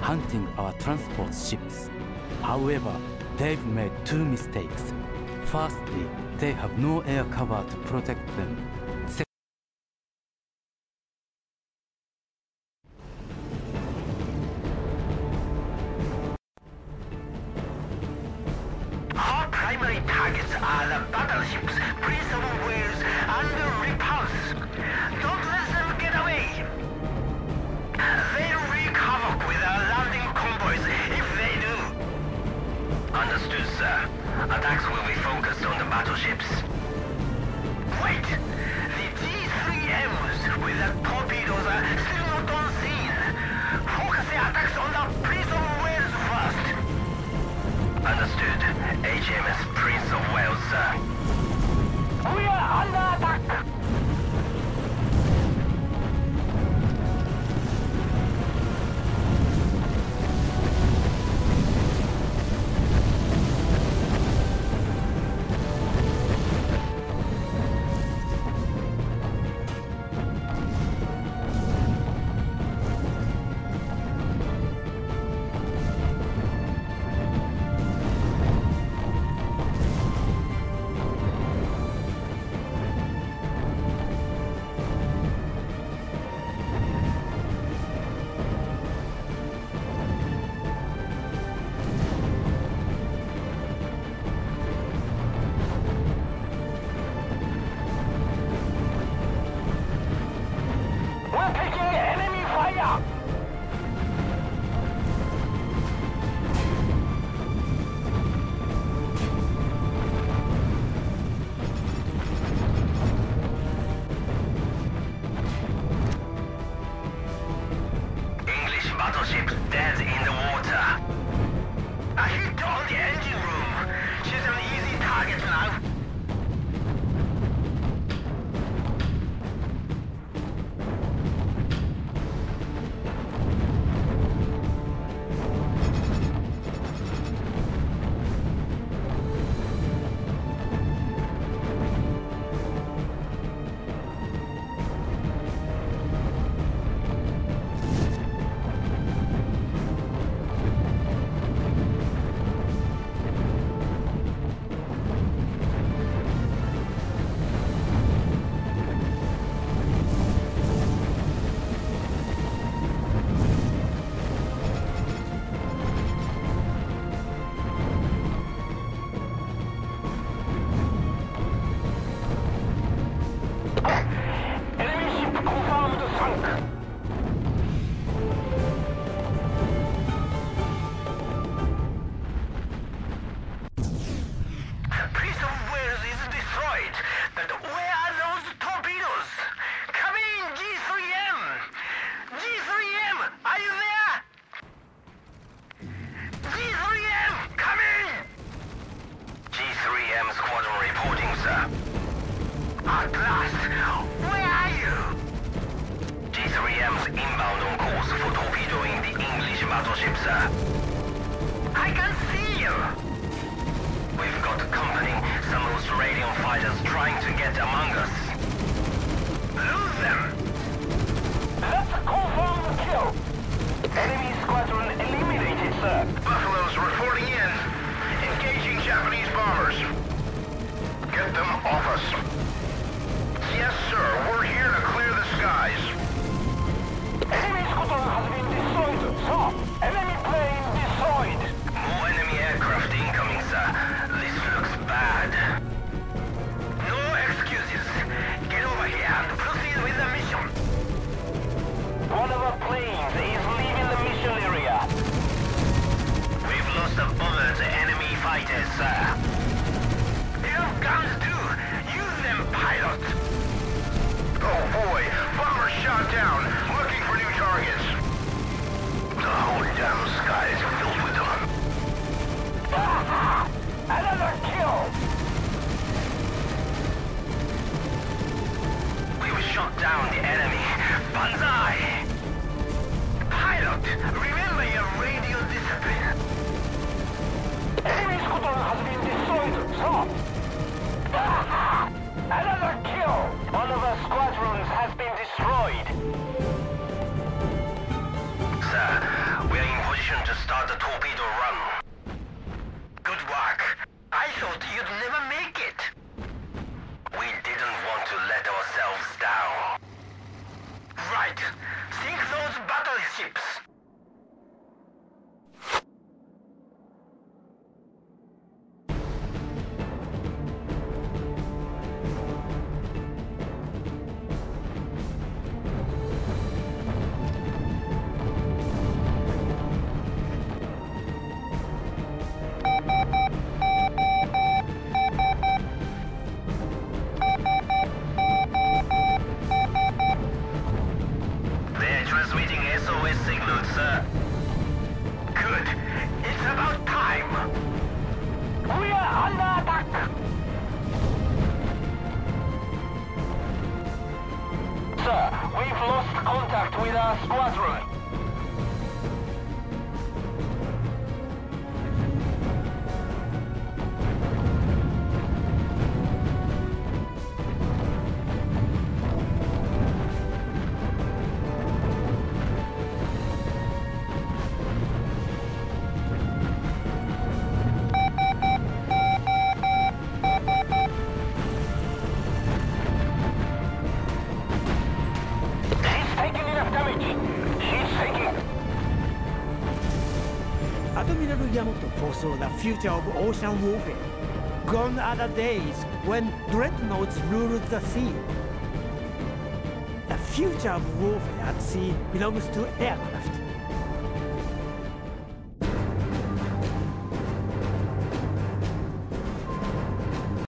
hunting our transport ships. However, they've made two mistakes. Firstly, they have no air cover to protect them. Our primary targets are the battleships Prince of Wales and the Repulse. Don't let them get away. They'll wreak havoc with our landing convoys if they do. Understood, sir. Attacks will be focused on the battleships. Wait! The G3Ms with the torpedoes are still not on scene. Focus the attacks on the Prince of Wales first. Understood. HMS Prince of Wales, sir. We are under attack! Battleship dead in the water. A hit on the engine room. She's an easy target now. At last! Where are you? G3M's inbound on course for torpedoing the English battleship, sir. I can see you! We've got company, some Australian fighters trying to get among us. Lose them! Let's confirm the kill! Enemy squadron eliminated, sir. Buffalo's reporting in. Engaging Japanese bombers. Get them off us. Yes, sir. We're here to clear the skies. Enemy squadron has been destroyed, sir. Enemy plane destroyed. More enemy aircraft incoming, sir. This looks bad. No excuses. Get over here and proceed with the mission. One of our planes is leaving the mission permission to start the torpedo run. Good work. I thought you'd never make it. We didn't want to let ourselves down. Right. Sink those battleships. Transmitting SOS signal, sir. Good. It's about time. We are under attack. Sir, we've lost contact with our squadron. Admiral Yamato foresaw the future of ocean warfare. Gone are the days when dreadnoughts ruled the sea. The future of warfare at sea belongs to aircraft.